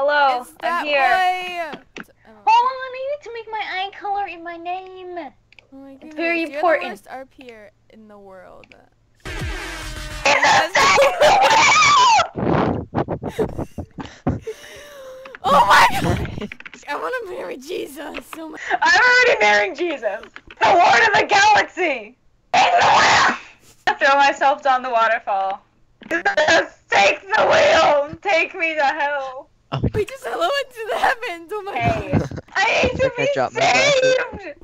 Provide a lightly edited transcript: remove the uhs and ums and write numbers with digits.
Hello, It's that I'm here. way. Hold on, I need to make my eye color in my name. Oh my goodness. very You're important. the worst RP in the world. Oh my god! I want to marry Jesus. Oh my. I'm already marrying Jesus. The Lord of the Galaxy. Take the wheel. I throw myself down the waterfall. Just take the wheel. Take me to hell. We just hello into the heavens. Oh my Hey, god. I need to I be dropped my glasses. saved.